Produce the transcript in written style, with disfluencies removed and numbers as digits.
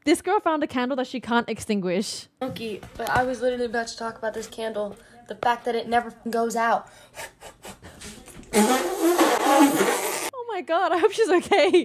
This girl found a candle that she can't extinguish. Monkey, but I was literally about to talk about this candle. The fact that it never goes out. Oh my god, I hope she's okay.